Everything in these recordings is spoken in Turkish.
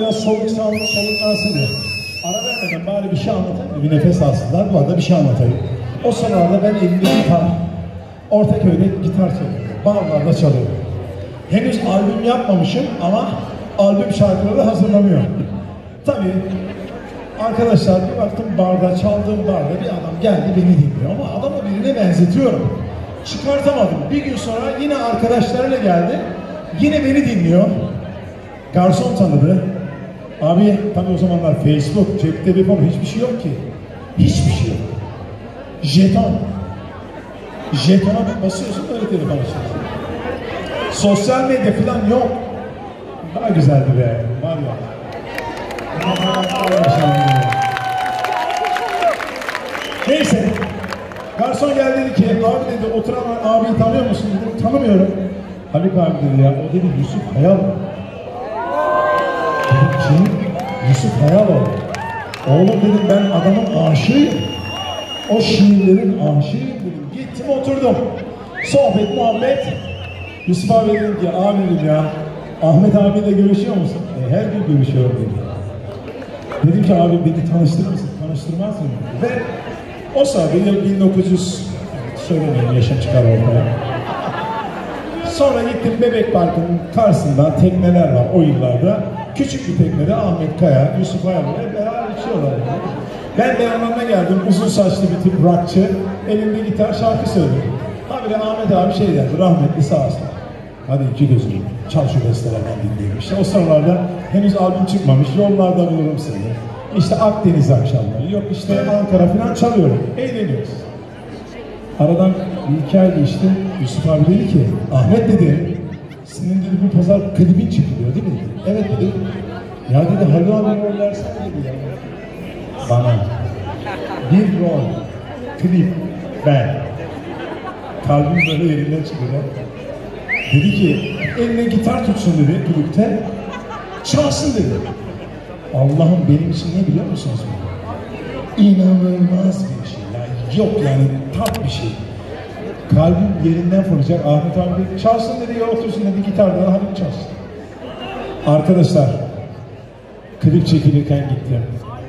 biraz soluklansın diye. Ara vermeden bari bir şey anlatayım. Bir nefes alsınlar. Bu arada bir şey anlatayım. O sıralarda ben elimde gitar, Ortaköy'de gitar çalıyorum. Barlarda çalıyorum. Henüz albüm yapmamışım ama albüm şarkıları hazırlanıyor. Tabii arkadaşlar bir baktım barda, çaldığım barda bir adam geldi beni dinliyor ama adamı birine benzetiyorum. Çıkartamadım. Bir gün sonra yine arkadaşlarıyla geldi. Yine beni dinliyor. Garson tanıdı. Abi tabii o zamanlar Facebook, cep telefonu hiçbir şey yok ki. Hiçbir şey yok. Jeton. Jetona basıyorsun öyle telefon açıyorsun. Sosyal medya falan yok. Daha güzeldi be. Var ya. Neyse. Garson geldi dedi ki, abi dedi oturan abiyi tanıyor musun? Dedim, tanımıyorum. Haluk abi dedi ya, o dedi Yusuf Hayal. Dedim kim? Yusuf Hayal o. Oğlum dedim ben adamın aşığıyım. O şiirlerin aşığıyım dedim. Gittim oturdum. Sohbet, muhabbet. Yusuf abi dedim ki, abi dedim ya, Ahmet abiyle görüşüyor musun? Her gün görüşüyorum dedi. Dedim ki abi beni tanıştırır mısın? Tanıştırmaz mı? Ve o sırada yıl 1900, söylemeyin yaşım çıkar ortaya. Sonra gittim Bebek Parkı'nın karşısında tekneler var o yıllarda. Küçük bir teknede Ahmet Kaya, Yusuf Ayal'la beraber içiyorlar. Ben de yanlarına geldim, uzun saçlı bir tip rockçı, elimde gitar şarkı söylüyor. Habire Ahmet abi şey derdi, rahmetli sağ olsun. Hadi iki gözüm, çal şu bestelerden dinleyelim. İşte o sıralarda henüz albüm çıkmamış, yollarda bulurum seni. İşte Akdeniz akşamları, yok işte Ankara falan çalıyorum, eğleniyoruz. Aradan bir iki ay geçti, Yusuf abi dedi ki, Ahmet dedi, senin dedi bu pazar klibin çekiliyor değil mi? Evet dedi. Ya dedi Halil abi rol versene dedi ya. Bana bir rol, klip, ben. Kalbim böyle yerinden çıkıyor. Dedi ki, eline gitar tutsun dedi klipte, çalsın dedi. Allah'ım benim için ne biliyor musunuz? İnanılmaz bir şey. Yani yok yani tat bir şey. Kalbim yerinden fırlayacak. Ahmet abi dedi, çalsın dedi ya otursun dedi gitardan Haluk çalsın. Arkadaşlar, klip çekilirken gittim.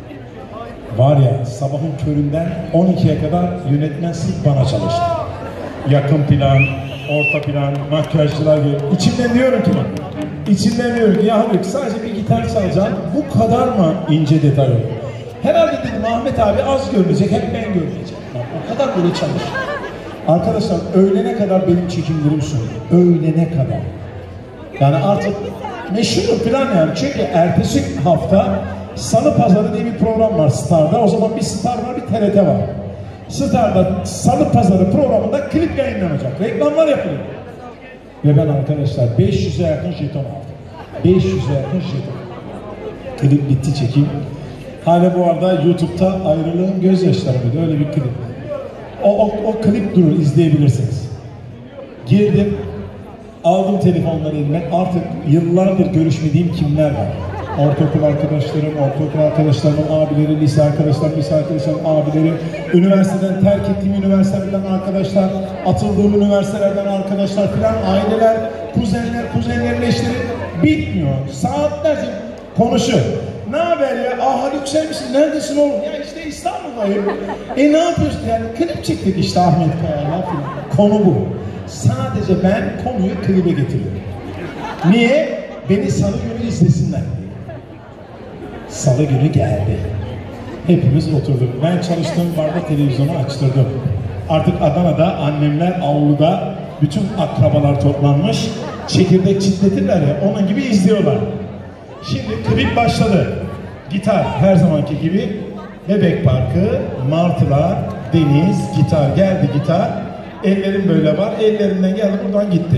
Var ya sabahın köründen 12'ye kadar yönetmen sırf bana çalıştı. Yakın plan, orta plan, makyajcılar gibi. İçimden diyorum ki İçimden diyorum ki ya Haluk sadece bir gitar çalacağım. Bu kadar mı ince detay olur? Herhalde dedim Ahmet abi az görünecek, hep ben görüneceğim. O kadar böyle çalış. Arkadaşlar öğlene kadar benim çekimlerim sürüyor. Öğlene kadar. Yani artık meşhur plan yani. Çünkü ertesi hafta Salı Pazarı diye bir program var Star'da. O zaman bir Star var, bir TRT var. Star'da Salı Pazarı programında klip yayınlanacak. Reklamlar yapılıyor. Ve ben arkadaşlar 500'e yakın jeton aldım. 500'e yakın jeton. Klip bitti çekim. Hala bu arada YouTube'da Ayrılığın Gözyaşları mıydı? Öyle bir klip. O klip durur, izleyebilirsiniz. Girdim, aldım telefonları elime. Artık yıllardır görüşmediğim kimler var? Ortaokul arkadaşlarımın abileri, lise arkadaşlarımın abileri, üniversiteden terk ettiğim üniversitelerden arkadaşlar, atıldığım üniversitelerden arkadaşlar filan, aileler, kuzenlerin eşleri bitmiyor. Saatlerce konuşuyor. Ne haber ya? Haluk sen misin? Neredesin oğlum? Ya işte İstanbul'dayım. Ne yapıyorsun? Yani klip çektik işte Ahmet Kaya'yla filan. Konu bu. Sadece ben konuyu klibe getiriyorum. Niye? Beni salı günü izlesinler diye. Salı günü geldi. Hepimiz oturduk. Ben çalıştığım barda televizyonu açtırdım. Artık Adana'da annemler avluda bütün akrabalar toplanmış. Çekirdek çitletirler ya onun gibi izliyorlar. Şimdi klip başladı. Gitar her zamanki gibi. Bebek Parkı, martılar, deniz, gitar geldi gitar. Ellerim böyle var. Ellerinden geldi buradan gitti.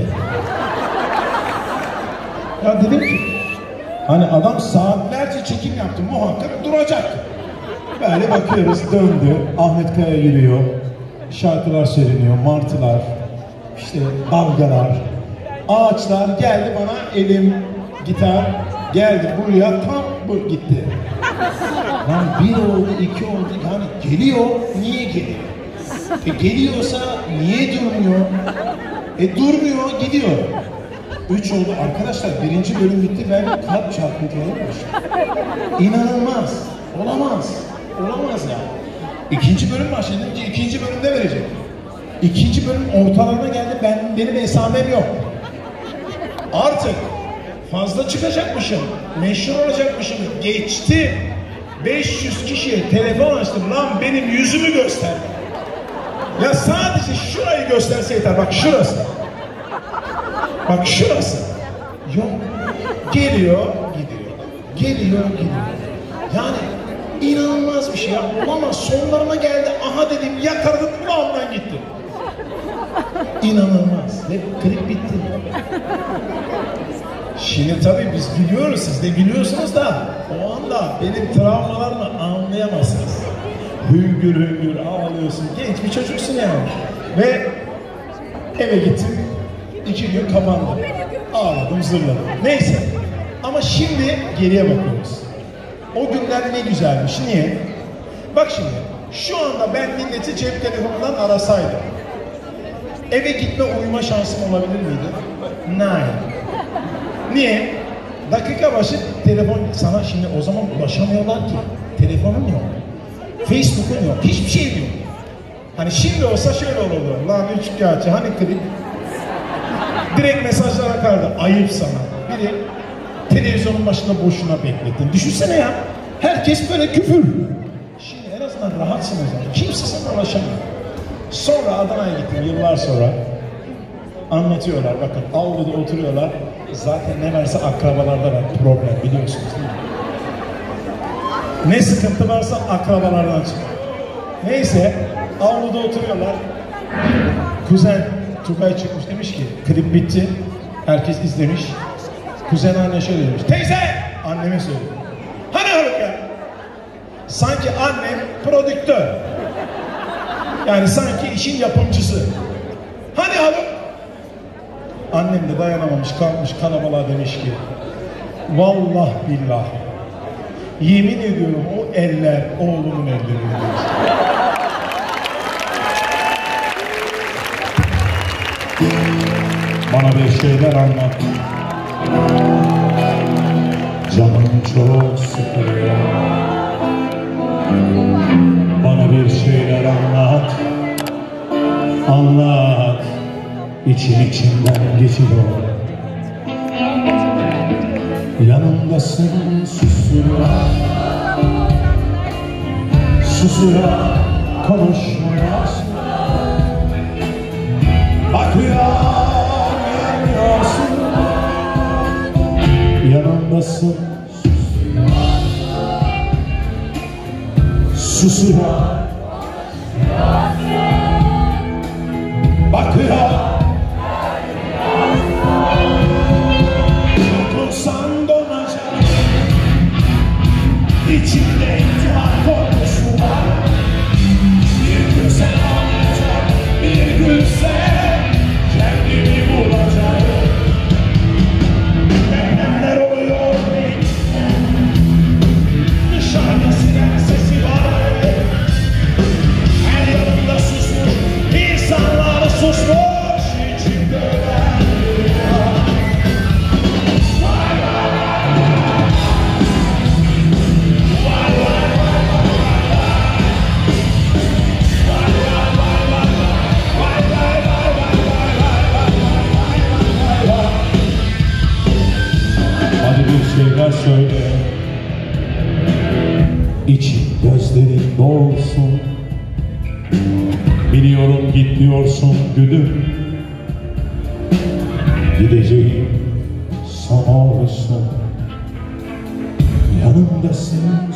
Ya dedim ki hani adam saatlerce çekim yaptı. Muhakkak duracak. Böyle bakıyoruz döndü. Ahmet Kaya yürüyor. Şarkılar söyleniyor. Martılar. İşte dalgalar. Ağaçlar geldi bana elim gitar geldi buraya tam bu gitti. Yani bir oldu, iki oldu. Yani geliyor, niye geliyor? Geliyorsa niye durmuyor? Durmuyor, gidiyor. 3 oldu. Arkadaşlar 1. bölüm bitti. Ben kalp çarpıntıları başladım. İnanılmaz. Olamaz. Olamaz yani. 2. bölüm başladı. Dedim ki 2. bölümde verecek. 2. bölüm ortalarına geldi. Benim esamem yok. Artık fazla çıkacakmışım. Meşhur olacakmışım. Geçti. 500 kişiye telefon açtım. Lan benim yüzümü göster. Ya sadece şurayı gösterse yeter. Bak şurası. Bak şurası. Yok. Geliyor, gidiyor. Geliyor, gidiyor. Yani inanılmaz bir şey ya. Olamaz. Sonlarına geldi. Aha dedim, yakaladım, kulağımdan gitti. İnanılmaz. Ve klip bitti. Şimdi tabii biz gülüyoruz, siz de gülüyorsunuz da o anda benim travmalarımı anlayamazsınız. Hüngür hüngür ağlıyorsun. Genç bir çocuksun yani. Ve eve gittim. 2 gün kapandım. Ağladım, zırladım. Neyse. Ama şimdi geriye bakıyoruz. O günler ne güzelmiş. Niye? Bak şimdi. Şu anda ben milleti cep telefonundan arasaydım, eve gitme uyuma şansım olabilir miydi? Nein. Niye? Dakika başı telefon sana şimdi o zaman ulaşamıyorlar ki. Telefonun yok. Facebook'un yok. Hiçbir şey yok. Hani şimdi olsa şöyle olurdu. Lan üçkağıtçı hani klip. Direkt mesajlar akardı. Ayıp sana. Biri televizyonun başında boşuna beklettin. Düşünsene ya. Herkes böyle küfür. Şimdi en azından rahatsın o zaman. Kimse sana ulaşamıyor. Sonra Adana'ya gittim yıllar sonra. Anlatıyorlar. Bakın avluda oturuyorlar. Zaten ne varsa akrabalarda var problem, biliyorsunuz değil mi? Ne sıkıntı varsa akrabalardan çıkıyor. Neyse, avluda oturuyorlar. Kuzen Tugay çıkmış, demiş ki klip bitti. Herkes izlemiş. Kuzen anne şöyle demiş. Teyze! Anneme söylüyor. Hani Haluk ya? Sanki annem prodüktör. Yani sanki işin yapımcısı. Hani Haluk? Annem de dayanamamış, kalkmış kalabalığa demiş ki vallahi billah yemin ediyorum o eller oğlumun elleri demiş. Bana bir şeyler anlat. Canım çok sıkılıyor. Bana bir şeyler anlat. Anlat. İçimden geçiyor. Yanımdasın susura. Susura konuşmuyorsun. Bakıyor yanıyorsun. Yanımdasın susura. Susura bakıyor. Dokunsan donacak. İçimde intihar korkusu var. Bir gün sen anlayacak. Bir gün sen kendimi bulacak. Neler oluyor dışarıda siren sesi var. Her yanımda susmuş insanlar susmuş içimde. Şeyler söyle, için gözlerin dolsun. Biliyorum git diyorsun gülüm. Gideceğim son olursun. Yanımdasın